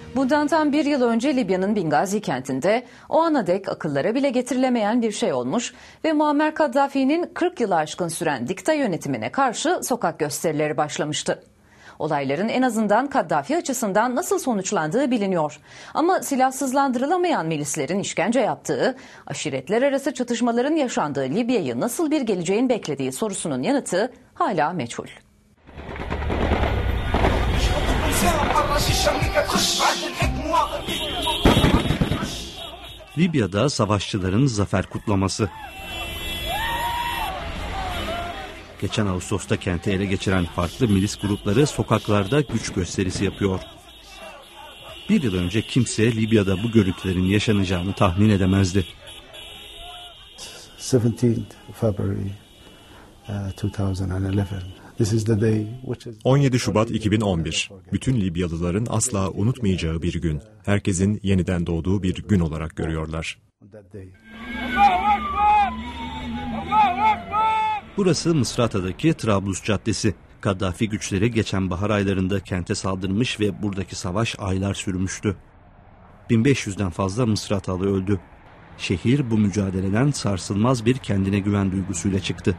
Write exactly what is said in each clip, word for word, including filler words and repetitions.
Bundan tam bir yıl önce Libya'nın Bingazi kentinde o ana dek akıllara bile getirilemeyen bir şey olmuş ve Muammer Kaddafi'nin kırk yılı aşkın süren dikta yönetimine karşı sokak gösterileri başlamıştı. Olayların en azından Kaddafi açısından nasıl sonuçlandığı biliniyor. Ama silahsızlandırılamayan milislerin işkence yaptığı, aşiretler arası çatışmaların yaşandığı Libya'yı nasıl bir geleceğin beklediği sorusunun yanıtı hala meçhul. Libya'da savaşçıların zafer kutlaması. Geçen Ağustos'ta kenti ele geçiren farklı milis grupları sokaklarda güç gösterisi yapıyor. Bir yıl önce kimse Libya'da bu görüntülerin yaşanacağını tahmin edemezdi. on yedi Şubat iki bin on bir. Bütün Libyalıların asla unutmayacağı bir gün. Herkesin yeniden doğduğu bir gün olarak görüyorlar. Burası Mısrata'daki Trablus Caddesi. Kaddafi güçleri geçen bahar aylarında kente saldırmış ve buradaki savaş aylar sürmüştü. bin beş yüzden fazla Mısratalı öldü. Şehir bu mücadeleden sarsılmaz bir kendine güven duygusuyla çıktı.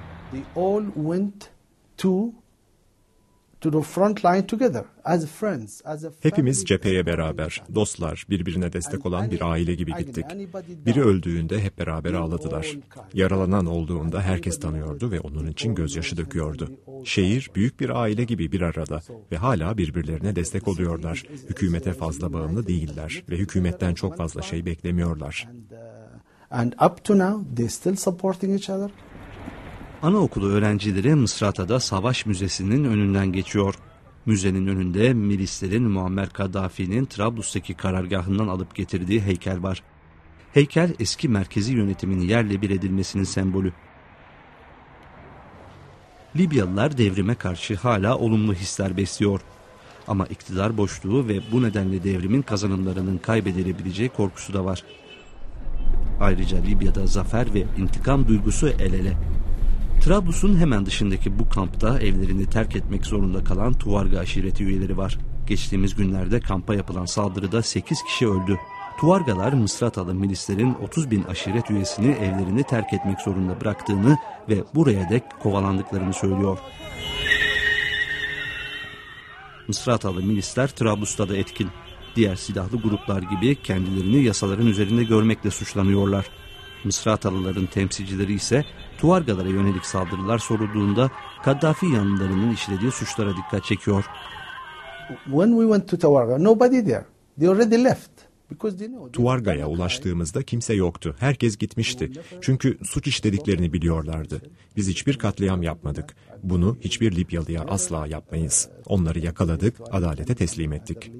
Hepimiz cepheye beraber, dostlar, birbirine destek olan bir aile gibi gittik. Biri öldüğünde hep beraber ağladılar. Yaralanan olduğunda herkes tanıyordu ve onun için gözyaşı döküyordu. Şehir büyük bir aile gibi bir arada ve hala birbirlerine destek oluyorlar. Hükümete fazla bağımlı değiller ve hükümetten çok fazla şey beklemiyorlar. Anaokulu öğrencileri Mısrata'da Savaş Müzesi'nin önünden geçiyor. Müzenin önünde milislerin Muammer Kaddafi'nin Trablus'taki karargahından alıp getirdiği heykel var. Heykel eski merkezi yönetimin yerle bir edilmesinin sembolü. Libyalılar devrime karşı hala olumlu hisler besliyor. Ama iktidar boşluğu ve bu nedenle devrimin kazanımlarının kaybedilebileceği korkusu da var. Ayrıca Libya'da zafer ve intikam duygusu el ele. Trablus'un hemen dışındaki bu kampta evlerini terk etmek zorunda kalan Tuarga aşireti üyeleri var. Geçtiğimiz günlerde kampa yapılan saldırıda sekiz kişi öldü. Tuargalar Mısratalı milislerin otuz bin aşiret üyesini evlerini terk etmek zorunda bıraktığını ve buraya dek kovalandıklarını söylüyor. Mısratalı milisler Trablus'ta da etkin. Diğer silahlı gruplar gibi kendilerini yasaların üzerinde görmekle suçlanıyorlar. Mısratalıların temsilcileri ise Tuargalara yönelik saldırılar sorulduğunda Kaddafi yanlılarının işlediği suçlara dikkat çekiyor. Tuarga'ya ulaştığımızda kimse yoktu. Herkes gitmişti. Çünkü suç işlediklerini biliyorlardı. Biz hiçbir katliam yapmadık. Bunu hiçbir Libyalıya asla yapmayız. Onları yakaladık, adalete teslim ettik.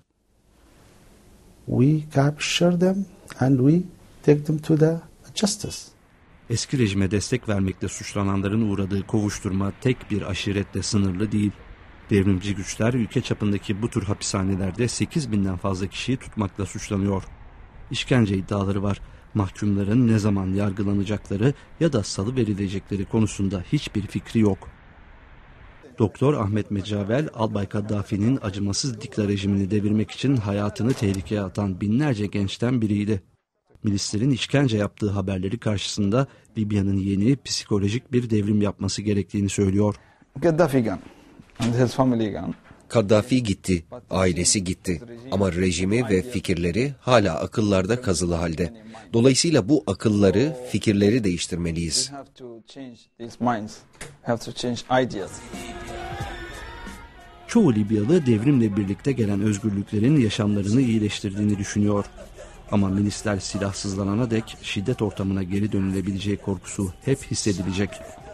We capture them and we take them to the justice. Eski rejime destek vermekle suçlananların uğradığı kovuşturma tek bir aşiretle sınırlı değil. Devrimci güçler ülke çapındaki bu tür hapishanelerde sekiz binden fazla kişiyi tutmakla suçlanıyor. İşkence iddiaları var. Mahkumların ne zaman yargılanacakları ya da salıverilecekleri konusunda hiçbir fikri yok. Doktor Ahmet Mecavel, Albay Kaddafi'nin acımasız dikta rejimini devirmek için hayatını tehlikeye atan binlerce gençten biriydi. Milislerin işkence yaptığı haberleri karşısında Libya'nın yeni psikolojik bir devrim yapması gerektiğini söylüyor. Kaddafi gitti, ailesi gitti ama rejimi ve fikirleri hala akıllarda kazılı halde. Dolayısıyla bu akılları, fikirleri değiştirmeliyiz. Çoğu Libyalı devrimle birlikte gelen özgürlüklerin yaşamlarını iyileştirdiğini düşünüyor. Ama milisler silahsızlanana dek şiddet ortamına geri dönülebileceği korkusu hep hissedilecek.